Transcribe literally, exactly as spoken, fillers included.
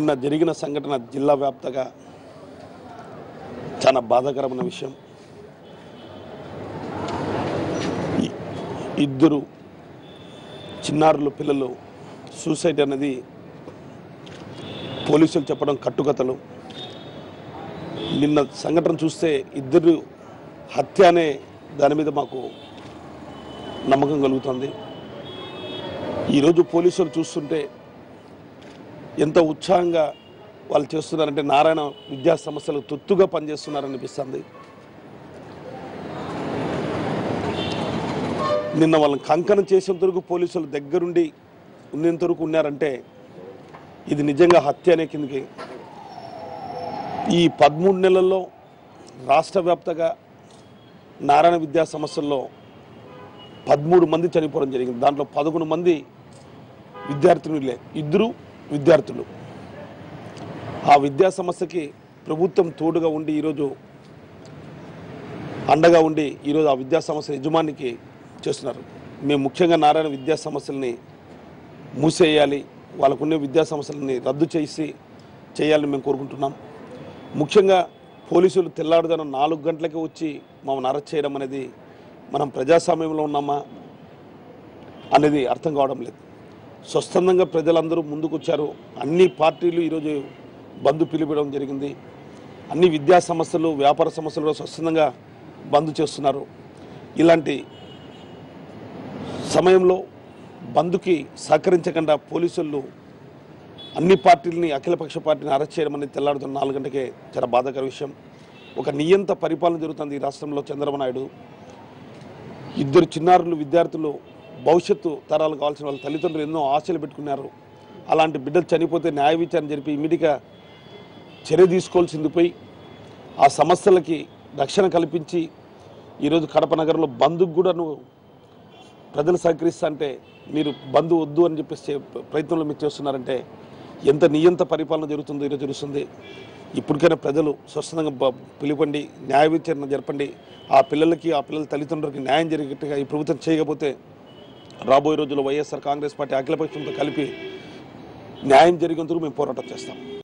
నిన్న జరిగిన సంఘటన జిల్లా వ్యాప్తంగా చాలా బాధాకరమైన విషయం. ఇద్దరు చిన్నారులు పిల్లలు సూసైడ్ అనేది పోలీసులు చెప్పడం కట్టుకథలు. నిన్న సంఘటన చూస్తే ఇద్దరు హత్య అనే దాని మీద మాకు నమ్మకం కలుగుతుంది. ఈరోజు పోలీసులు చూస్తుంటే ఎంత ఉత్సాహంగా వాళ్ళు చేస్తున్నారంటే నారాయణ విద్యా సంస్థలకు తొత్తుగా పనిచేస్తున్నారనిపిస్తుంది. నిన్న వాళ్ళని కంకణం చేసేంత వరకు పోలీసులు దగ్గరుండి ఉన్నంత వరకు ఉన్నారంటే ఇది నిజంగా హత్య అనే కిందకి. ఈ పదమూడు నెలల్లో రాష్ట్ర వ్యాప్తంగా నారాయణ విద్యా సంస్థల్లో పదమూడు మంది చనిపోవడం జరిగింది. దాంట్లో పదకొండు మంది విద్యార్థినులే, ఇద్దరు విద్యార్థులు. ఆ విద్యా సంస్థకి ప్రభుత్వం తోడుగా ఉండి ఈరోజు అండగా ఉండి ఈరోజు ఆ విద్యా సంస్థ యజమానికి చేస్తున్నారు. మేము ముఖ్యంగా నారాయణ విద్యా సంస్థల్ని మూసేయాలి, వాళ్ళకున్న విద్యా సంస్థలని రద్దు చేసి చేయాలని మేము కోరుకుంటున్నాం. ముఖ్యంగా పోలీసులు తెల్లారుదనం నాలుగు గంటలకి వచ్చి మమ్మల్ని అరెస్ట్ చేయడం అనేది మనం ప్రజాస్వామ్యంలో ఉన్నామా అనేది అర్థం కావడం లేదు. స్వచ్ఛందంగా ప్రజలందరూ ముందుకు వచ్చారు. అన్ని పార్టీలు ఈరోజు బంద్ పిలిపించడం జరిగింది. అన్ని విద్యా సంస్థలు, వ్యాపార సంస్థలు కూడా స్వచ్ఛందంగా బంద్ చేస్తున్నారు. ఇలాంటి సమయంలో బంద్కి సహకరించకుండా పోలీసులు అన్ని పార్టీలని, అఖిలపక్ష పార్టీని అరెస్ట్ చేయడం అనేది తెల్లారుతున్న నాలుగు గంటకే చాలా బాధాకర విషయం. ఒక నియంత పరిపాలన జరుగుతుంది ఈ రాష్ట్రంలో. చంద్రబాబు నాయుడు ఇద్దరు చిన్నారులు విద్యార్థులు భవిష్యత్తు తరాలు కావాల్సిన వాళ్ళ తల్లిదండ్రులు ఎన్నో ఆశలు పెట్టుకున్నారు. అలాంటి బిడ్డలు చనిపోతే న్యాయ విచారణ జరిపి ఇమీడియట్గా చర్య తీసుకోవాల్సింది పోయి ఆ సమస్యలకి రక్షణ కల్పించి ఈరోజు కడప నగరంలో బంధుకు కూడా నువ్వు ప్రజలు సహకరిస్తా అంటే మీరు బంధు వద్దు అని చెప్పేసి ప్రయత్నంలో మీరు చేస్తున్నారంటే ఎంత నియంత పరిపాలన జరుగుతుందో ఈరోజు తెలుస్తుంది. ఇప్పటికైనా ప్రజలు స్వచ్ఛందంగా పిలువండి, న్యాయ విచారణ జరపండి. ఆ పిల్లలకి, ఆ పిల్లల తల్లిదండ్రులకి న్యాయం జరిగేట్టుగా ఈ ప్రభుత్వం చేయకపోతే రాబోయే రోజుల్లో వైఎస్ఆర్ కాంగ్రెస్ పార్టీ అఖిలపక్షంతో కలిపి న్యాయం జరిగేందుకు మేము పోరాటం చేస్తాం.